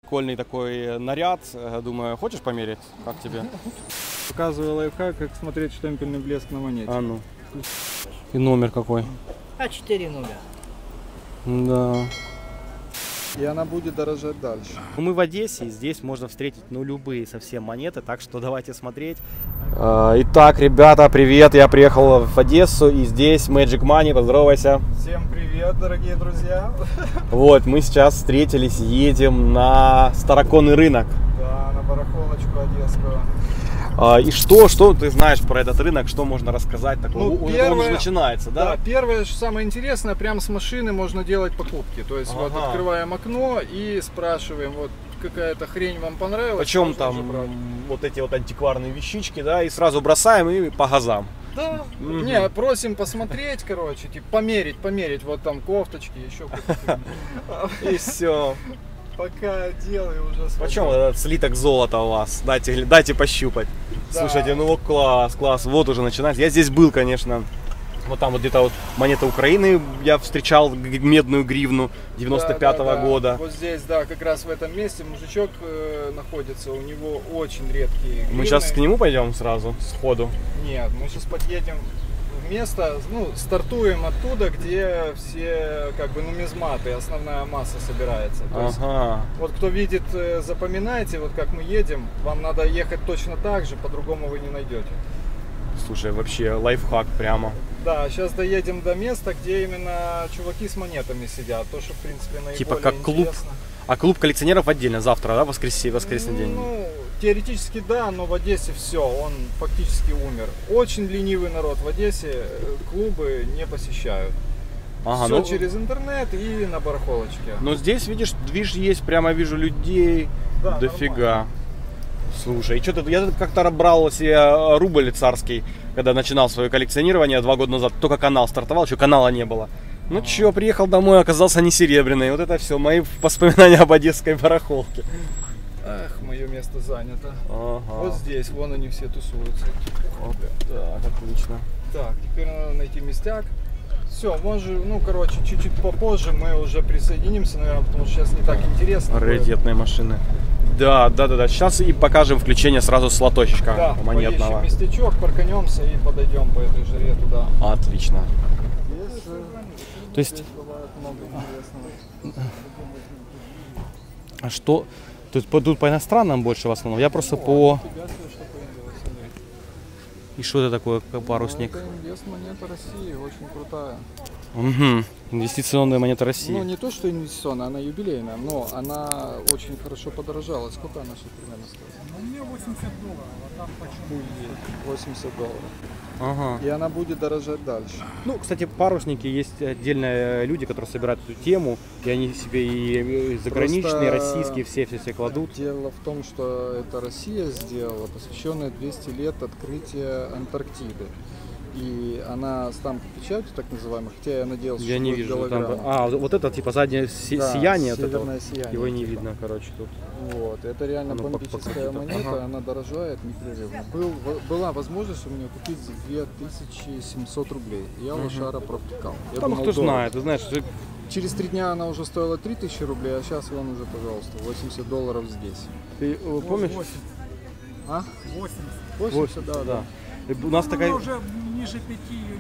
Прикольный такой наряд. Думаю, хочешь померить? Как тебе? Показываю лайфхак, как смотреть штемпельный блеск на монете. А ну. И номер какой? А4 0. Да. И она будет дорожать дальше. Мы в Одессе, и здесь можно встретить любые совсем монеты, так что давайте смотреть. Итак, ребята, привет! Я приехал в Одессу, и здесь Magic Money, поздоровайся! Всем привет, дорогие друзья! Вот, мы сейчас встретились, едем на Староконный рынок. Да, на барахолочку одесскую. И что ты знаешь про этот рынок, что можно рассказать? Ну, Он уже начинается, да? Да, первое, что самое интересное, прямо с машины можно делать покупки. То есть вот открываем окно и спрашиваем, вот какая-то хрень вам понравилась. Почем там вот эти вот антикварные вещички, да, и сразу бросаем и по газам. Да. Не, просим посмотреть, короче, типа померить, вот там кофточки, еще какие-то. И все. Пока делаю уже. Почем этот слиток золота у вас? Дайте пощупать. Да. Слушайте, ну класс, вот уже начинается. Я здесь был, конечно. Вот там вот где-то вот монета Украины я встречал, медную гривну 95-го года. Вот здесь, да, как раз в этом месте мужичок находится, у него очень редкие гривны. Мы сейчас к нему пойдем сразу, сходу? Нет, мы сейчас подъедем в место, ну, стартуем оттуда, где все, как бы, нумизматы, основная масса собирается. То есть, вот кто видит, запоминайте, вот как мы едем, вам надо ехать точно так же, по-другому вы не найдете. Слушай, вообще лайфхак прямо. Да, сейчас доедем до места, где именно чуваки с монетами сидят. То, что, в принципе, наиболее типа как клуб. интересно. А клуб коллекционеров отдельно завтра, да, воскресный день? Ну, теоретически да, но в Одессе все, он фактически умер. Очень ленивый народ в Одессе, клубы не посещают. Все через интернет и на барахолочке. Но здесь, видишь, движ есть, прямо вижу людей, да, дофига. Нормально. Слушай, что-то я как-то брал себе рубль царский, когда начинал свое коллекционирование 2 года назад. Только канал стартовал, еще канала не было. Ну чё, приехал домой, оказался не серебряный. Вот это все, мои воспоминания об одесской барахолке. Ах, мое место занято. Вот здесь, вон они все тусуются. Вот так, отлично. Так, теперь надо найти местяк. Все, может, ну, короче, чуть-чуть попозже мы уже присоединимся, наверное, потому что сейчас не так интересно. Раритетные машины. Да. Сейчас и покажем включение сразу с лоточка монетного. Поищем местечок, парканемся и подойдем по этой жаре туда. Отлично. Здесь, то есть бывает много интересного. А что? То есть тут по иностранным больше в основном? Я просто по... И что это такое, парусник? Это инвест-монета России, очень крутая. Угу. Инвестиционная монета России. Ну, не то, что инвестиционная, она юбилейная, но она очень хорошо подорожала. Сколько она сейчас примерно стоит? Ну, у меня $80, а там почему $80. Ага. И она будет дорожать дальше. Ну, кстати, парусники есть отдельные люди, которые собирают эту тему, и они себе и заграничные, российские, все кладут. Дело в том, что это Россия сделала, посвященная 200 лет открытия Антарктиды. И она с тамкой печатью, так называемой, хотя я надеялся, я не вижу там. Вот это типа заднее сияние, северное сияние. Его не видно, короче, тут. Вот, это реально бомбическая монета, она дорожает непрерывно. Была возможность у меня купить за 2700 рублей. Я лошара провтыкал. Там кто знает, ты знаешь, через 3 дня она уже стоила 3000 рублей, а сейчас вон уже, пожалуйста, $80 здесь. Ты помнишь? 80. А? 80. 80, да. У нас такая... уже ниже 5 ее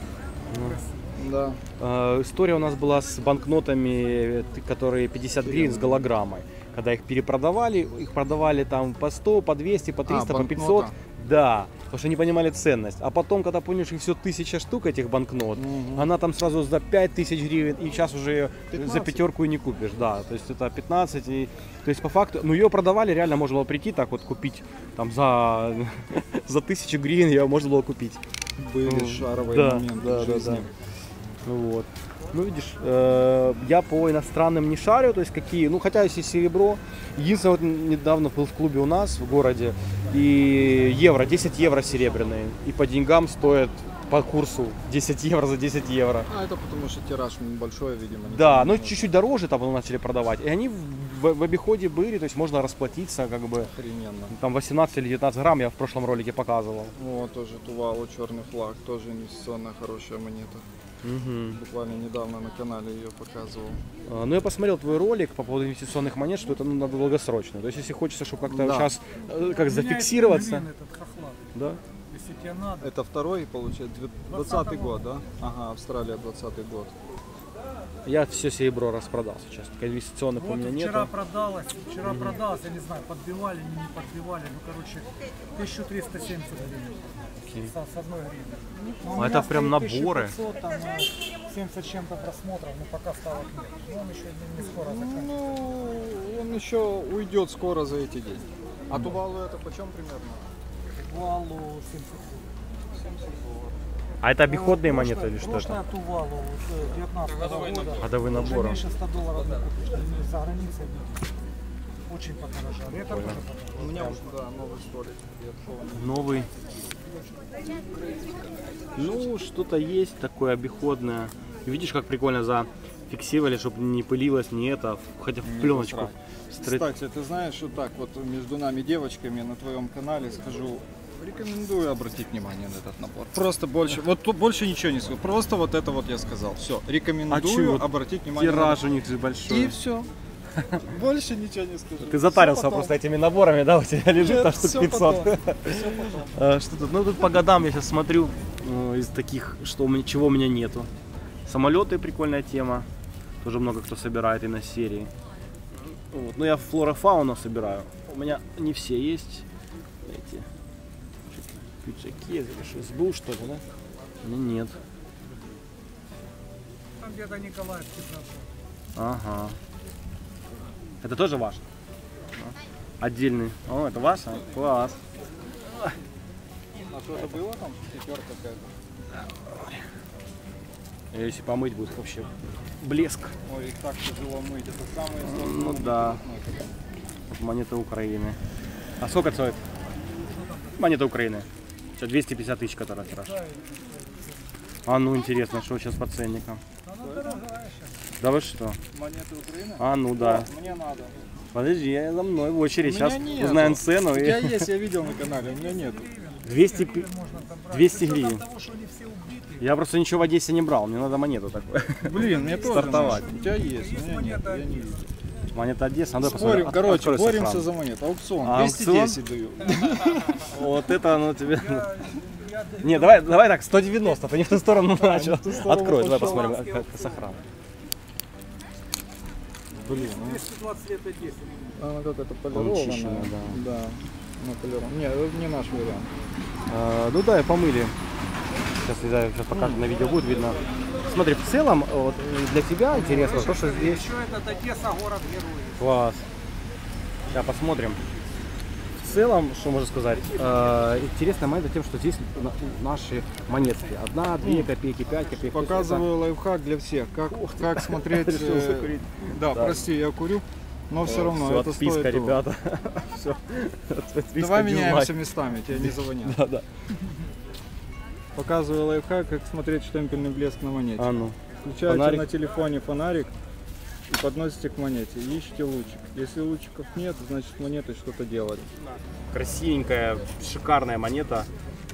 нет. Да. История у нас была с банкнотами, которые 50 гривен с голограммой. Когда их перепродавали, их продавали там по 100, по 200, по 300, по 500. Да, потому что не понимали ценность. А потом, когда поняли, что их все 1000 штук этих банкнот, она там сразу за 5000 гривен, и сейчас уже 15? За пятерку и не купишь. Да, то есть это 15. То есть по факту, ну ее продавали, реально можно было прийти так вот купить, там за 1000 гривен ее можно было купить. Были шаровые моменты в жизни. Вот. Ну, видишь, я по иностранным не шарю, то есть какие, ну, хотя есть и серебро. Единственное, вот недавно был в клубе у нас в городе, и 10 евро серебряные, и по деньгам стоят по курсу 10 евро за 10 евро. А это потому что тираж большой, видимо. Да, но чуть-чуть дороже там начали продавать, и они в обиходе были, то есть можно расплатиться, как бы. Охрененно. Там 18 или 19 грамм я в прошлом ролике показывал. Вот, тоже Тувалу, черный флаг, тоже инвестиционная хорошая монета. Буквально недавно на канале ее показывал. Ну, я посмотрел твой ролик по поводу инвестиционных монет, что это надо долгосрочно. То есть, если хочется, чтобы как-то сейчас как зафиксироваться. Этот хохлат. Да? Если тебе надо. Это второй, получается, 20-й год, да? Ага, Австралия, 20-й год. Я все серебро распродал сейчас. Только инвестиционных у Вот меня нет. вчера продалось, я не знаю, подбивали, не подбивали, ну короче, 1370 гривен с одной гривны. Ну, А это прям наборы. 1500, там, 70 чем-то просмотров, но пока стало нет. Но он еще не скоро заканчивается. Ну, он еще уйдет скоро за эти деньги. А Тувалу это почем примерно? Тувалу 70 долларов. А это обиходные монеты или что это? Прошлая Тувалу 19 года. Годовой Уже набор. меньше 100 долларов не купишь, за границей очень подорожали. Это тоже подорожало. У меня уже, да, новый столик. Новый. Ну, что-то есть такое обиходное. Видишь, как прикольно зафиксировали, чтобы не пылилось, не это, хотя в пленочку. Кстати, ты знаешь, вот так вот между нами девочками на твоем канале скажу, рекомендую обратить внимание на этот набор. Просто больше, вот тут больше ничего не скажу, просто вот это вот я сказал. Все, рекомендую обратить внимание. Тираж у них же большой. И все. Больше ничего не скажу. Ты затарился просто этими наборами, да? У тебя лежит там штук 500. Что тут? Ну тут по годам я сейчас смотрю из таких, чего у меня нету. Самолеты прикольная тема. Тоже много кто собирает и на серии. Вот. Ну я флора-фауна собираю. У меня не все есть. Эти пиджаки, СБУ что ли, да? У меня нет. Там где-то Николаевский прошел. Ага. Это тоже ваш? Отдельный. О, это ваш? Класс. А что это было там? Пятерка какая-то? Если помыть будет вообще блеск. Ой, их так тяжело мыть. Это самое сложное. Ну да. Вот монета Украины. А сколько стоит? Монета Украины. Сейчас 250 тысяч, которая тираж. А ну интересно, что сейчас по ценникам? Да вы что? Монеты Украины? А ну да. О, мне надо. Подожди, я за мной в очередь. Сейчас нету. узнаем цену. У тебя есть, я видел на канале, у меня нету. 200 гривен. Я просто ничего в Одессе не брал, мне надо монету такую. Блин, мне тоже стартовать. надо. У тебя есть, у меня нет, я не вижу. Монета Одесса, надо Спорим, посмотреть. короче, Открой боремся сохран. за монету. Аукцион, А, 210 даю. Вот это оно тебе... Не, давай так, 190, ты не в ту сторону начал. Открой, давай пошел. посмотрим, как сохран. Блин, 220 лет Одессы. она как-то Начищенная, полированная. Да, на полированная. Нет, это не наш вариант. Ну да, и помыли. Сейчас покажу, на видео будет видно. Смотри, в целом, вот, для тебя интересно то, что здесь... Еще этот Одесса, город-герой. Класс. Сейчас посмотрим. В целом, что можно сказать, интересная монета тем, что здесь наши монетки. 1, 2 копейки, 5 копеек. Показываю лайфхак для всех. Как смотреть... Да, прости, я курю. Но все равно Все, это отписка, стоит того. ребята. Все. Давай меняемся местами, тебя не звонят. Да. Показываю лайфхак, как смотреть штемпельный блеск на монете. А ну. Включаете Фонарик. на телефоне фонарик и подносите к монете. Ищите лучик. Если лучиков нет, значит с монетой что-то делали. Красивенькая, шикарная монета.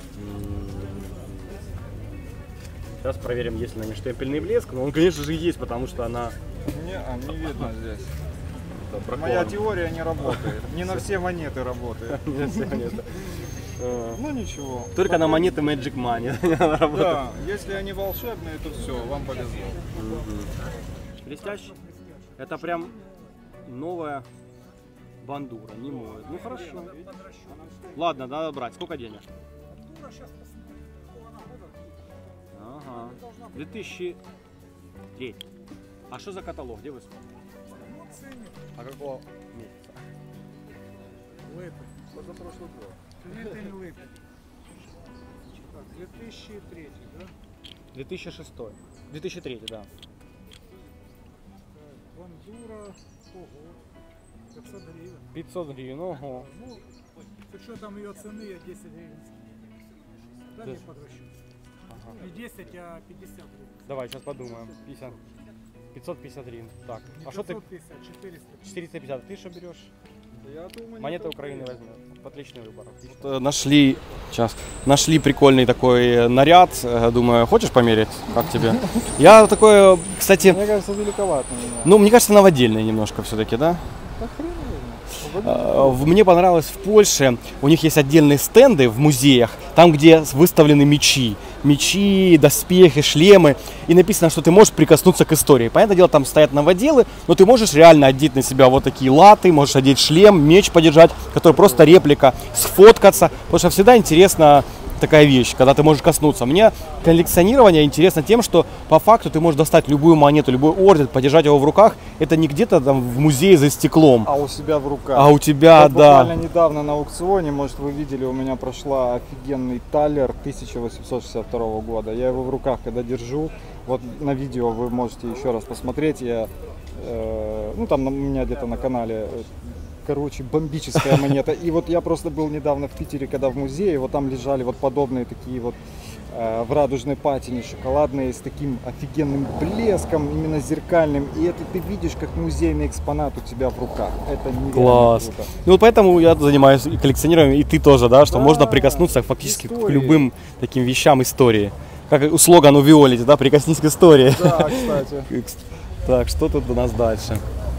Сейчас проверим, есть ли на ней штемпельный блеск. Но он, конечно же, есть, потому что она... Не видно здесь. Это Моя теория не работает. Не на все монеты работает. Ну ничего. Только на монеты Magic Money она работает. Да, если они волшебные, то все, вам повезло. Блестящий. Это прям новая бандура, не моет. Ну хорошо. Ладно, надо брать. Сколько денег? Ага. 2003. А что за каталог? Где вы смотрите? А какого месяца? Липы. Позапрошлый год. Цвинтель Липы. 2003, да? 2006. 2003, да. Бандура, ого, 500 гривен. 500 гривен, ого. Ну, с учетом ее цены, я 10 гривен. Дай мне подращу. Ага. Не 10, а 50 гривен. Давай, сейчас подумаем. 50. 550 гривен. Так, а что ты? 550, 400. 450. Ты что берешь? Я думаю, Монеты Украины возьмет. Отличный выбор. Вот, нашли прикольный такой наряд. Думаю, хочешь померить? Как тебе? Я такой, кстати... Мне кажется, великоват на меня. Ну, мне кажется, новодельный немножко все-таки, да? Да хрен его. Мне понравилось в Польше, у них есть отдельные стенды в музеях, там, где выставлены мечи. Мечи, доспехи, шлемы. И написано, что ты можешь прикоснуться к истории. Понятное дело, там стоят новоделы, но ты можешь реально одеть на себя вот такие латы, можешь одеть шлем, меч подержать, который просто реплика, сфоткаться. Потому что всегда интересно такая вещь, когда ты можешь коснуться. Мне коллекционирование интересно тем, что по факту ты можешь достать любую монету, любой орден, подержать его в руках. Это не где-то там в музее за стеклом. А у себя в руках. А у тебя, вот да. Буквально недавно на аукционе, может вы видели, у меня прошла офигенный талер 1862 года. Я его в руках когда держу. Вот на видео вы можете еще раз посмотреть. Я, ну там у меня где-то на канале. Короче, бомбическая монета. И вот я просто был недавно в Питере, когда в музее, вот там лежали вот подобные такие вот в радужной патине шоколадные с таким офигенным блеском, именно зеркальным. И это ты видишь, как музейный экспонат у тебя в руках. Это нереально Класс. круто. Ну вот поэтому я занимаюсь и коллекционированием, и ты тоже, да, что Да, можно прикоснуться фактически к истории. любым таким вещам истории. Как слоган у Виолетти, да, прикоснись к истории. Да, кстати. Так, что тут у нас дальше?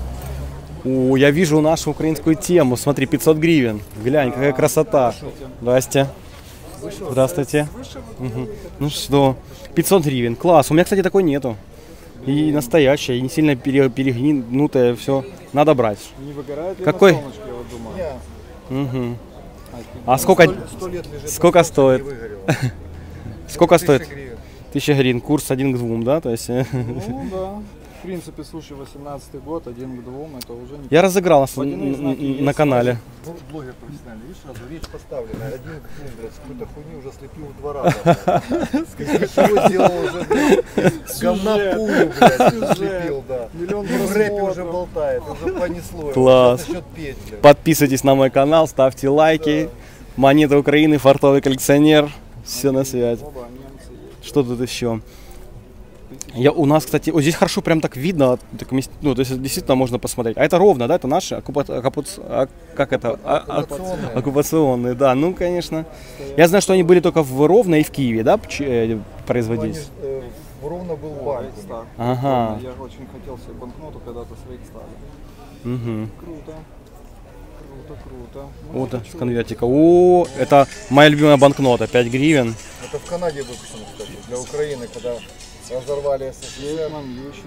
О, я вижу нашу украинскую тему. Смотри, 500 гривен. Глянь, какая красота. Здрасте. Здравствуйте. Угу. Ну что, 500 гривен. Класс. У меня, кстати, такой нету. И настоящая, и не сильно перегнутая, все. Надо брать. Не выгорает ли Какой? на солнышке, я вот думаю. Угу. А сколько, 100 лет лежит сколько стоит? Сколько стоит? 1000 гривен. 1000 гривен. Курс 1 к 2, да? То есть... Ну да. В принципе, слушай, 18-й год, 1 к 2, это уже не... Я разыграл нас Водяные знаки на есть. канале. Блогер профессиональный, видишь, сразу речь поставлена. 1 к 2, блядь, какую-то хуйню уже слепил в 2 раза. Чего сделал уже, блядь, говна пулю, блядь, слепил, да. Миллион И в рэпе уже просмотров. болтает, уже понесло. его. Класс. Сейчас начнет петь, блядь. Подписывайтесь на мой канал, ставьте лайки. Монета Украины, фартовый коллекционер. Все на связи. Оба, немцы есть. Что тут еще? У нас, кстати, вот здесь хорошо прям так видно, так, ну, то есть действительно можно посмотреть. А это ровно, да? Это наши как это? Оккупационные. Оккупационные, да. Ну, конечно. Я знаю, что они были только в Ровно и в Киеве, да, производились? В Ровно был банк. Стар. Ага. Я очень хотел себе банкноту когда-то своих ставить. Угу. Круто. Круто. Ну, Вот это с чё? конвертика. О, это моя любимая банкнота, 5 гривен. Это в Канаде выпущено, кстати, для Украины, когда разорвали СССР. Гетман,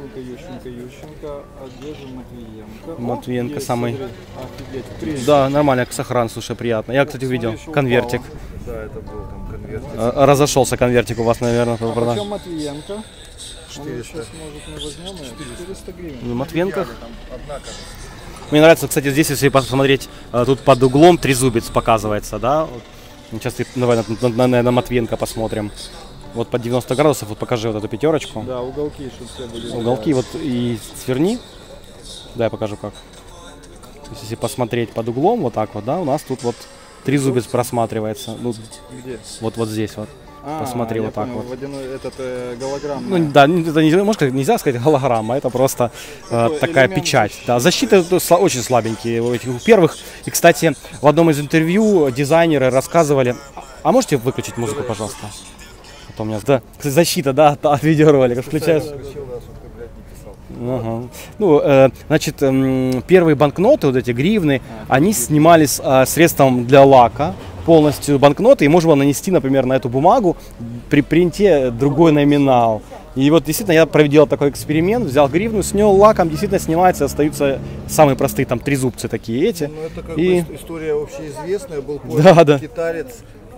Ющенко, Одежда, Матвиенко. Матвиенко Есть, самый. смотри. Офигеть. Принц. Да, нормально, сохран, слушай, приятно. Я, кстати, Смотри, увидел еще конвертик. Да, это был там конверт. Разошелся конвертик у вас, наверное, по А продаже. почем Матвиенко? 400. Сейчас, может, мы возьмем ее. 400 гривен. В Матвенках. Там одна, кажется. Мне нравится, кстати, здесь, если посмотреть, тут под углом трезубец показывается, да? Вот. Сейчас давай на Матвенко посмотрим. Вот под 90 градусов, вот покажи вот эту пятерочку. Да, уголки, чтобы все были. Уголки вот и сверни. Да, я покажу как. То есть, если посмотреть под углом, вот так вот, да, у нас тут вот трезубец просматривается. Ну, Где? вот здесь вот. Посмотри, я вот так понял, вот. Водяной, этот голограммный. Ну да, это нельзя сказать голограмма, это просто Такой такая элемент печать. защиты. Да, защита очень слабенькие у этих первых. И, кстати, в одном из интервью дизайнеры рассказывали. А можете выключить музыку, пожалуйста? А то у меня, да, кстати, защита, да, от видеоролика. Включаешь. Включил, да, чтобы ты, блядь, не писал. Ага. Ну, значит, первые банкноты, вот эти гривны, они снимались средством для лака, полностью банкноты, и можно было нанести, например, на эту бумагу при принте другой номинал. И вот действительно я проделал такой эксперимент, взял гривну, снял лаком, действительно снимается, остаются самые простые там трезубцы такие эти. Ну, это как И- бы история общеизвестная. Был пойман Да, да. китаец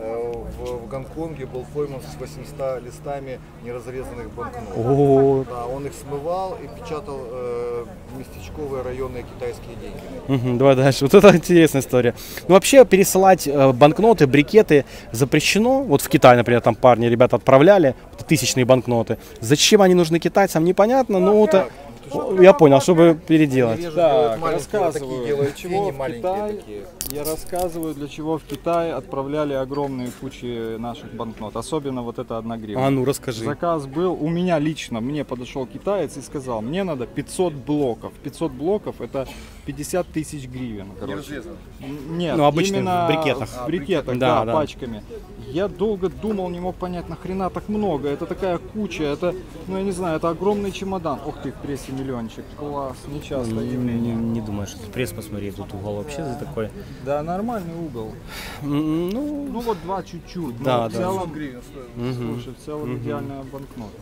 в Гонконге, был пойман с 800 листами неразрезанных банкнот. О, Да, он их смывал и печатал в местечковые районные китайские деньги. мгм, давай дальше. Вот это интересная история. Ну, вообще, пересылать банкноты, брикеты запрещено. Вот в Китай, например, там парни, ребята отправляли тысячные банкноты. Зачем они нужны китайцам, непонятно, но это... Я понял, чтобы переделать. Режут, Так, делают маленькие, вот рассказываю, такие делают для чего тени в маленькие Китай, такие. я рассказываю, для чего в Китай отправляли огромные кучи наших банкнот, особенно вот эта 1 гривна. А ну, расскажи. Заказ был, у меня лично, мне подошел китаец и сказал, мне надо 500 блоков. 500 блоков это 50 тысяч гривен. Короче. Нет, ну, обычно именно в брикетах. В брикетах, да, пачками. Я долго думал, не мог понять, нахрена так много. Это такая куча, это, ну я не знаю, это огромный чемодан. Ух ты, в прессе миллиончик. Класс, нечастое явление. Не думаю, что пресс, посмотри, тут угол вообще за такой. Да, нормальный угол. Ну вот два чуть-чуть. Да, в целом, слушай, в целом идеальная банкнота.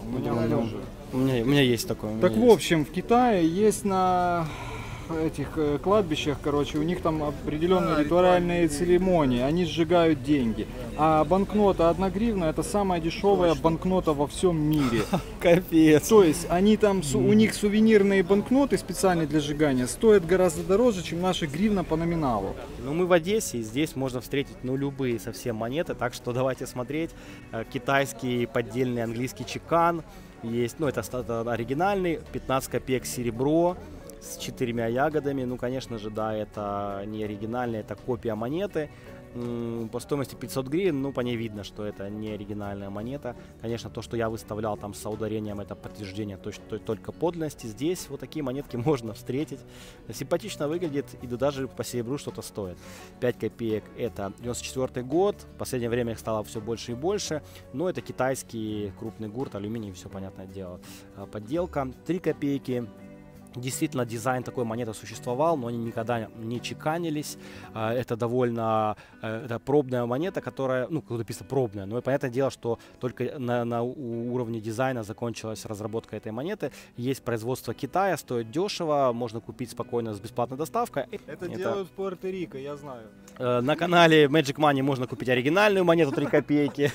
У меня есть такое. Так в общем, в Китае есть на этих кладбищах, короче, у них там определенные ритуальные церемонии, они сжигают деньги. А банкнота 1 гривна это самая дешевая банкнота во всем мире. Капец. То есть они там, у них сувенирные банкноты специальные для сжигания стоят гораздо дороже, чем наша гривна по номиналу. Ну мы в Одессе, и здесь можно встретить любые совсем монеты, так что давайте смотреть. Китайский поддельный английский чекан есть, ну это оригинальный, 15 копеек серебро с 4 ягодами. Ну, конечно же, да, это не оригинальная, это копия монеты. По стоимости 500 гривен, ну, по ней видно, что это не оригинальная монета. Конечно, то, что я выставлял там с ударением, это подтверждение только подлинности. Здесь вот такие монетки можно встретить. Симпатично выглядит, и даже по серебру что-то стоит. 5 копеек это 94 год. В последнее время их стало все больше и больше. Но это китайский крупный гурт, алюминий, все понятное дело. Подделка. 3 копейки. Действительно, дизайн такой монеты существовал, но они никогда не чеканились. Это довольно это пробная монета, которая, ну, как написано пробная, но понятное дело, что только на уровне дизайна закончилась разработка этой монеты. Есть производство Китая, стоит дешево, можно купить спокойно с бесплатной доставкой. Это делают в Пуэрто-Рико, я знаю. На канале Magic Money можно купить оригинальную монету 3 копейки.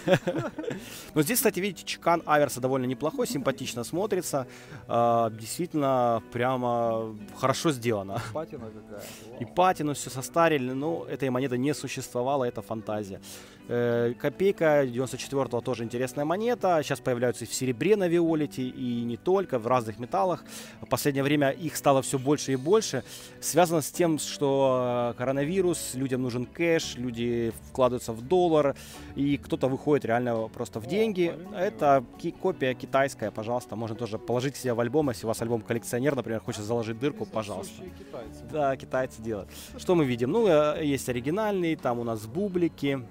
Но здесь, кстати, видите, чекан аверса довольно неплохой, симпатично смотрится. Действительно, прям хорошо сделано. Патина какая. И патину все состарили, но этой монеты не существовало, это фантазия. Копейка 94-го тоже интересная монета. Сейчас появляются и в серебре на виолете, и не только, в разных металлах. В последнее время их стало все больше и больше. Связано с тем, что коронавирус, людям нужен кэш, люди вкладываются в доллар, и кто-то выходит реально просто в деньги. Это копия китайская, пожалуйста. Можно тоже положить себе в альбом, если у вас альбом коллекционер, например, хочет заложить дырку, пожалуйста. Да, китайцы делают. Что мы видим? Ну, есть оригинальный, там у нас бублики.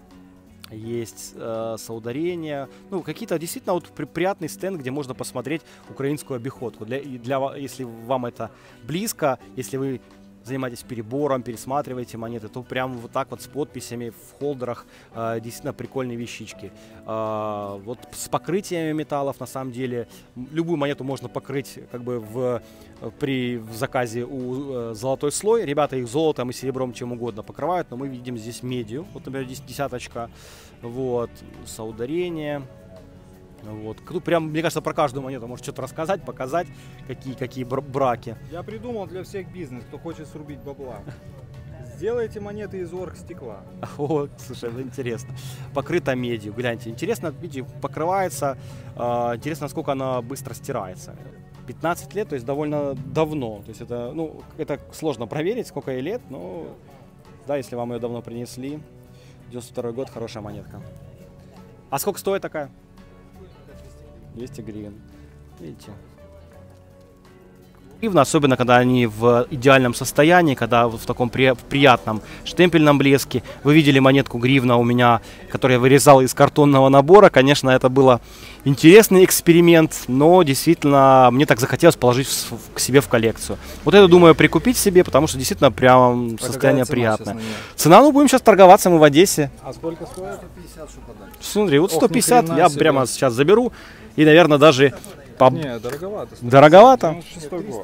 Есть соударения, ну какие-то действительно вот приятный стенд, где можно посмотреть украинскую обиходку. Если вам это близко, если вы занимаетесь перебором, пересматриваете монеты, то прям вот так вот с подписями в холдерах действительно прикольные вещички. Вот с покрытиями металлов на самом деле любую монету можно покрыть как бы при заказе у золотой слой. Ребята их золотом и серебром чем угодно покрывают, но мы видим здесь медью. Вот, например, здесь десяточка. Вот, соударение. Вот. Тут прям, мне кажется, про каждую монету может что-то рассказать, показать, какие браки. Я придумал для всех бизнес, кто хочет срубить бабла. Сделайте монеты из оргстекла. О, слушай, интересно. Покрыта медью, гляньте. Интересно, видите, покрывается. Интересно, насколько она быстро стирается. 15 лет, то есть довольно давно. То есть это, ну, это сложно проверить, сколько ей лет, но да, если вам ее давно принесли. 92 год, хорошая монетка. А сколько стоит такая? 200 гривен. Видите? Гривна, особенно когда они в идеальном состоянии, когда в таком приятном штемпельном блеске. Вы видели монетку гривна у меня, которую я вырезал из картонного набора. Конечно, это был интересный эксперимент, но действительно мне так захотелось положить к себе в коллекцию. Вот это думаю прикупить себе, потому что действительно прям состояние приятное. Цена, ну будем сейчас торговаться, мы в Одессе. А сколько стоит? 150, что подать. Смотри, вот 150 я прямо сейчас заберу и, наверное, даже... Не, дороговато. Дороговато? 96 год.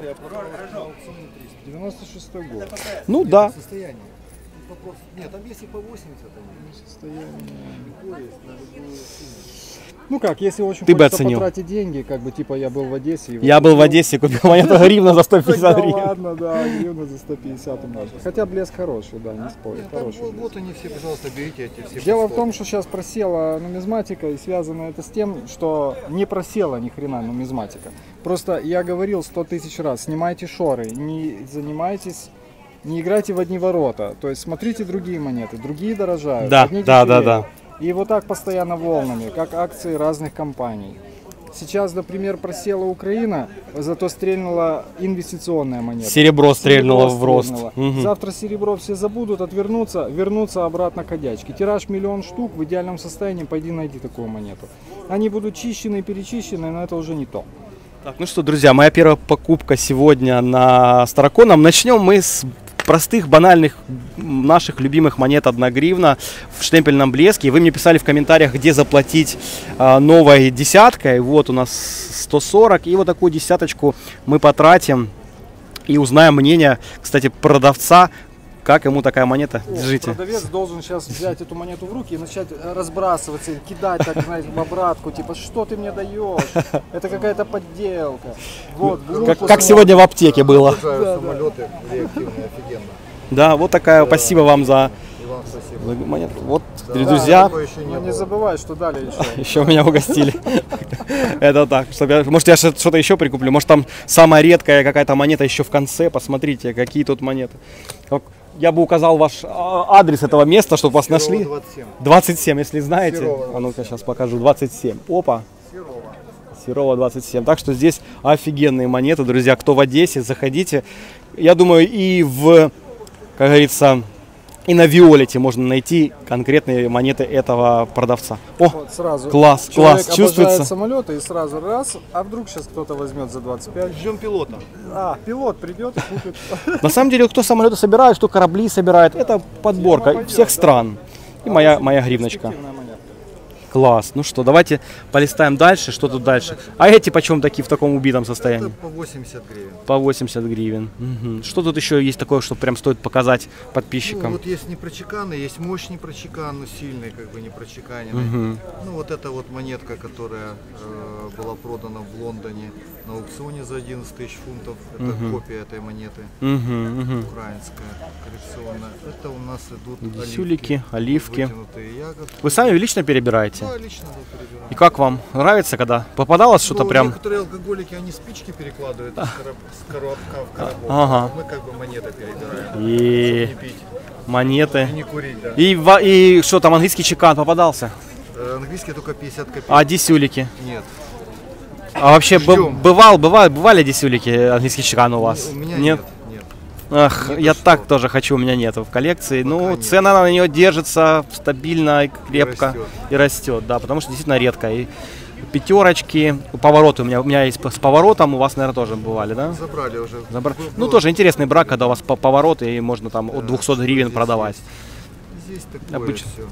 96 год. Ну да. Состояние. Нет, там есть и по 80. Состояние. Ну как, если очень Ты бы хочется оценил. потратить деньги, как бы типа я был в Одессе. Я был в Одессе, купил монету гривна за 150 гривен. Ладно, да, гривна за 150 умножить. Хотя блеск хороший, да, не спорю. Хороший блеск. Вот они все, пожалуйста, берите эти все. Дело в том, что сейчас просела нумизматика, и связано это с тем, что не просела ни хрена нумизматика. Просто я говорил 100 тысяч раз, снимайте шоры, не занимайтесь, не играйте в одни ворота. То есть смотрите другие монеты, другие дорожают, Да, одни да, дешевле. да. И вот так постоянно волнами, как акции разных компаний. Сейчас, например, просела Украина, зато стрельнула инвестиционная монета. Серебро стрельнуло в рост. Угу. Завтра серебро все забудут, отвернутся, вернутся обратно к одячке. Тираж 1 000 000 штук, в идеальном состоянии пойди найди такую монету. Они будут чищены и перечищены, но это уже не то. Так, ну что, друзья, моя первая покупка сегодня на Староконом. Начнем мы с простых, банальных, наших любимых монет 1 гривна в штемпельном блеске. Вы мне писали в комментариях, где заплатить новой десяткой. Вот у нас 140. И вот такую десяточку мы потратим и узнаем мнение, кстати, продавца, как ему такая монета. Держите. Продавец должен сейчас взять эту монету в руки и начать разбрасываться, кидать, так, знаете, в обратку. Типа, что ты мне даешь? Это какая-то подделка. Вот, как сегодня в аптеке было. Самолеты реактивные, офигенно. Да, вот такая. Спасибо вам за монету. Вот, друзья. Не забывай, что дали еще. Еще меня угостили. Это так. Может, я что-то еще прикуплю. Может, там самая редкая какая-то монета еще в конце. Посмотрите, какие тут монеты. Я бы указал ваш адрес этого места, чтобы вас нашли. 27. 27, если знаете. Серова. А ну-ка, сейчас покажу. 27. Опа. Серова 27. Так что здесь офигенные монеты, друзья. Кто в Одессе, заходите. Я думаю, и в, как говорится, и на Виолете можно найти конкретные монеты этого продавца. О, Вот сразу. класс, Человек класс, чувствуется. самолеты и сразу раз, а вдруг сейчас кто-то возьмет за 25. Ждем пилота. А, пилот придет и купит. На самом деле, кто самолеты собирает, кто корабли собирает, это подборка всех стран. И моя гривночка. Перспективная монетка. Класс. Ну что, давайте полистаем дальше. Что тут дальше? А эти почем такие в таком убитом Это состоянии? по 80 гривен. По 80 гривен. Мгм. Что тут еще есть такое, что прям стоит показать Ну, подписчикам? вот есть непрочеканный, есть мощь непрочекан, но сильный, как бы непрочеканенный. Мгм. Ну вот эта вот монетка, которая была продана в Лондоне на аукционе за 11 тысяч фунтов. Это копия этой монеты, Мгм, мгм. украинская, коллекционная. Это у нас идут Десюлики, оливки. вытянутые ягоды. Вы сами лично перебираете? Да, лично да, перебираем. И как вам? Нравится, когда попадалось что-то Ну, прям? Некоторые алкоголики, они спички перекладывают с коробка в коробок. Ага. Мы как бы монеты перебираем. И Не пить монеты. и не курить, да. И что там, английский чекан попадался? Английский только 50 копеек. А десюлики? Нет. А вообще Ждем. бывали десюлики, английский чекан у вас? У меня нет. Нет. Ах, Нет, я ты так что? тоже хочу, у меня нету в коллекции. Ну, нет. цена на нее держится стабильно и крепко. растет. И растет, да, потому что действительно редко. И пятерочки, повороты у меня есть с поворотом, у вас, наверное, тоже бывали, да? Забрали уже. Ну, тоже интересный брак, когда у вас повороты, и можно там от 200 гривен продавать. Здесь такое Обычно. все.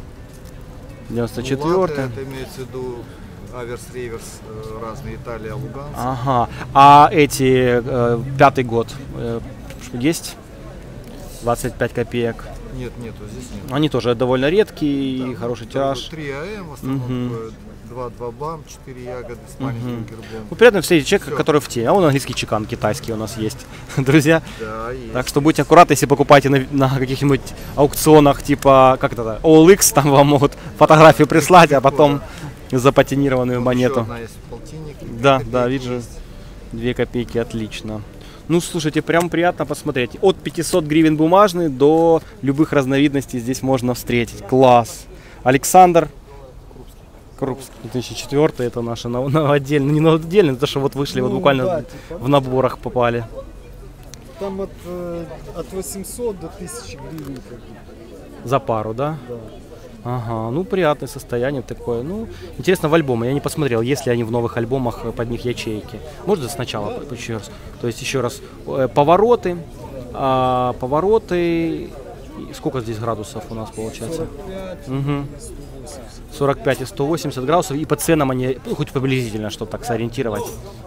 94-й. Это имеется в виду аверс-реверс, разные, Италия, Луганск. Ага. А эти, 5-й год, есть? 25 копеек. Нет, нету, здесь нет. Они тоже довольно редкие, и хороший тираж. 3 АМ, в основном 2 БАМ, 4 ягоды с маленьким гербом. Ну, приятно встретить человека, Всё. который в теме. А он английский чекан китайский у нас есть, друзья. Да, есть. Так что будьте аккуратны, если покупаете на каких-нибудь аукционах, типа, как это, OLX, там вам могут фотографию прислать, а потом запатинированную Вот монету. еще одна есть полтинник. Да, копейки да, вижу. есть. 2 копейки, отлично. Ну, слушайте, прям приятно посмотреть. От 500 гривен бумажный до любых разновидностей здесь можно встретить. Класс. Александр Крупский, 2004, это наши новодельные, не новодельные, то, что вот вышли, вот Ну, буквально да, типа. в наборах попали. Там от 800 до 1000 гривен. как бы. За пару, да? Да. Ага, ну приятное состояние такое. Ну, интересно в альбомы. Я не посмотрел, есть ли они в новых альбомах под них ячейки. Можно сначала еще раз? То есть еще раз повороты, повороты. И сколько здесь градусов у нас получается? 45, Мгм. 180. 45 и 180 градусов. И по ценам они, ну, хоть приблизительно, чтобы так сориентировать.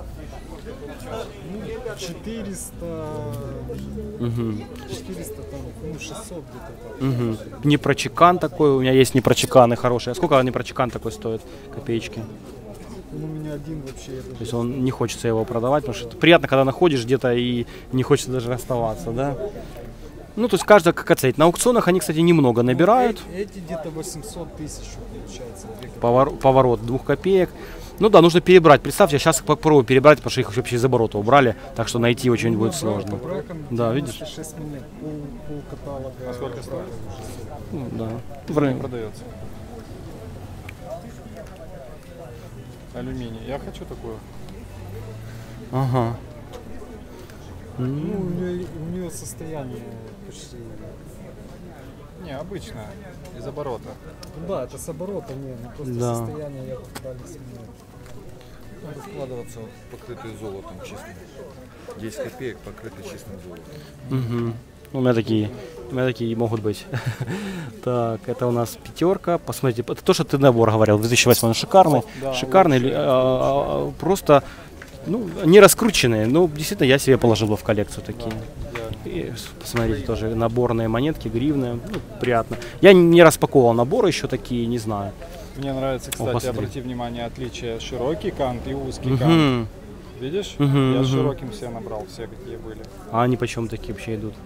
400, Мгм. 400 там, ну 600 где-то так. Мгм. Непрочекан такой, у меня есть непрочеканы хорошие. А сколько непрочекан такой стоит? Копеечки. Ну, у меня один вообще. То есть он не хочется его продавать, потому что это приятно, когда находишь где-то и не хочется даже расставаться, да? Ну, то есть каждый как оценить. На аукционах они, кстати, немного набирают. Эти где-то 800 тысяч получается. Поворот 2 копеек. Ну да, нужно перебрать. Представьте, я сейчас попробую перебрать, потому что их вообще из оборота убрали, так что найти очень будет сложно. Да, видишь? 6 минут, пол каталога. А сколько стоит? Ну, да. В районе. Продается. алюминий. Я хочу такую. Ага. Ну, у нее состояние почти... Необычная, из оборота. Ну, да, это с оборота, просто Да. состояние я пытались менять. Надо складываться покрытые золотом чистым. 10 копеек покрыты чистым золотом. Угу. У меня такие могут быть. Так, это у нас пятерка. Посмотрите, это то, что ты набор говорил. 2008 шикарный. Да, Шикарный. Просто, ну, не раскрученные. Ну, действительно, я себе положил бы в коллекцию такие. И посмотрите, тоже наборные монетки, гривны. Ну, приятно. Я не распаковывал наборы еще такие, не знаю. Мне нравится, кстати, посмотри. обрати внимание, отличие широкий кант и узкий кант. Видишь? Я с широким все набрал, все какие были. А они почем такие вообще идут?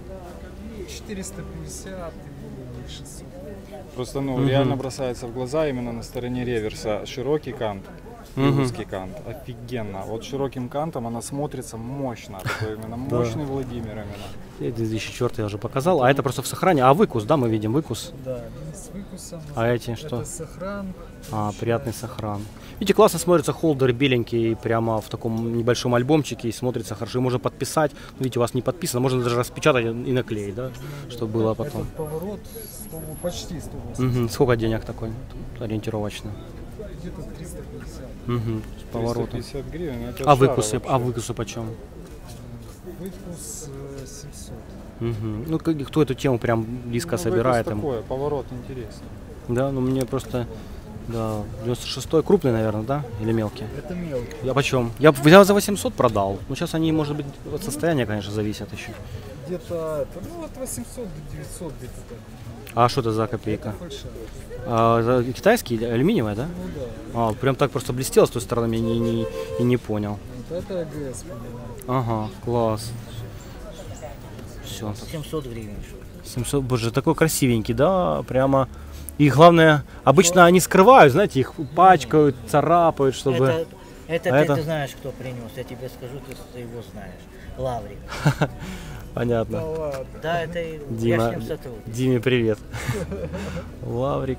450 и 600. Просто, ну, реально бросается в глаза именно на стороне реверса широкий кант и узкий кант. Офигенно. Вот широким кантом она смотрится мощно. Такой именно мощный Владимир именно. 2004 я уже показал. А это просто в сохране. А выкус, да, мы видим выкус. Да, с выкусом. А эти что? Это сохран. А, приятный сохран. Видите, классно смотрится холдер беленький, прямо в таком небольшом альбомчике, и смотрится хорошо. И можно подписать. Видите, у вас не подписано, можно даже распечатать и наклеить, да, чтобы было потом. Этот поворот почти 180. Сколько денег такой ориентировочно? Где-то 350. Поворотом. 350 гривен. Это А шара выкусы, вообще. выкусы почем? Выкус 700. Ну, кто эту тему прям близко Ну, собирает? выкус Им? такое, поворот интересный. Да, ну мне просто, да, 96-й крупный, наверное, да? Или мелкий? Это мелкий. Я почем? Я взял за 800, продал. Ну, сейчас они, может быть, от состояния, конечно, зависят еще. Где-то, ну, от 800 до 900 где-то так. А что это за копейка? Фальшивая. Это китайский, алюминиевая, да? Ну да. А, прям так просто блестело с той стороны, я не понял. Вот это АГС, по-моему. Ага, класс. Все. 700 гривен. 700, боже, такой красивенький, да, прямо. И главное, обычно они скрывают, знаете, их пачкают, царапают, чтобы... Это ты знаешь, кто принес. Я тебе скажу, ты его знаешь. Лаврик. Понятно. Да ладно. Да, это я Дима, с ним сотрудник. Диме привет. Лаврик.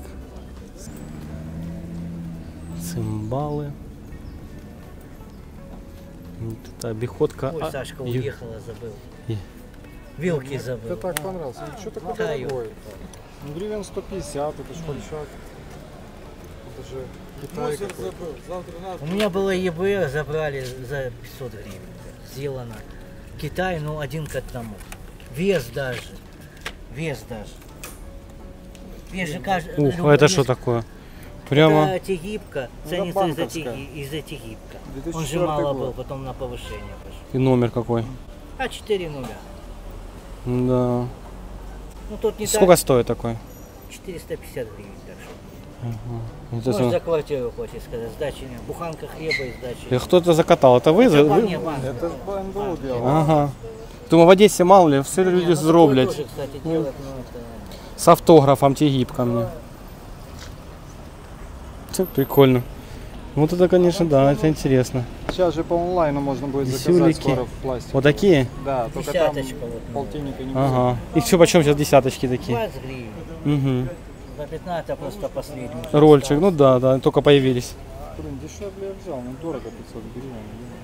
Цимбалы. Вот это обиходка. Ой, Сашка ю- уехала, забыл. И- Вилки забыл. Это так понравился. Ну, что такой Таю. дорогой? Ну, гривен 150, это ж фальшак. Это же Китай какой-то. У меня было ЕБР, забрали за 500 гривен. Сделано. Китай, ну, 1 к 1. Вес даже. Вес даже. Вес же каждый... Ух, а это что такое? Прямо. Это тегибка. Ценится из-за банковская. тегибка. Он 2004 же мало год. был, потом на повышение пошел. И номер какой? А 4 нуля. Да. Ну, тут не Сколько стоит такой? так. 450 гривен, так что. Вот Может, это- за квартиру хочешь сказать, сдачи нет. Буханка хлеба и сдачи. Кто-то закатал. Это вы? Не, банк. Это ж БНБУ делал. Ага. Думаю, в Одесі мало ли, все Не, люди ну, зроблять. такое тоже, кстати, делать, но это... С автографом, тегибками. Це прикольно. Вот это, конечно, да, это интересно. Сейчас же по онлайну можно будет Весюлики. заказать скоро в пластике. Вот такие? Да, только там Десяточка вот. полтинника не Ага. И все, почем сейчас десяточки такие? 20 гривен. Угу. За 15 просто последний. Рольчик, ну да, только появились. Блин, дешевле я взял, ну дорого 500 гривен.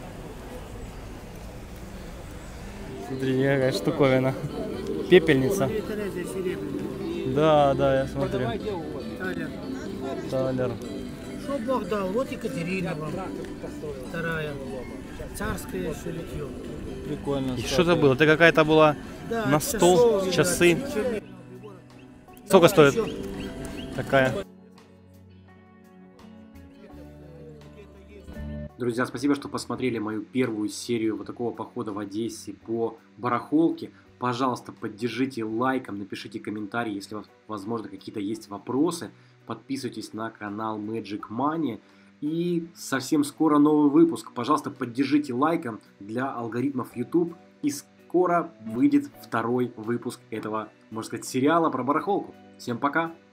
Смотри, какая штуковина. Пепельница. Да, я смотрю. Талер. Что Бог дал? Вот Екатерина вам. Вторая. Царское еще литье. Прикольно. И что-то было? Это какая-то была Да, на стол, часов, часы. да, Сколько стоит такая? Друзья, спасибо, что посмотрели мою первую серию вот такого похода в Одессе по барахолке. Пожалуйста, поддержите лайком, напишите комментарий, если у вас, возможно, какие-то есть вопросы. Подписывайтесь на канал Magic Money. И совсем скоро новый выпуск. Пожалуйста, поддержите лайком для алгоритмов YouTube. И скоро выйдет второй выпуск этого, можно сказать, сериала про барахолку. Всем пока!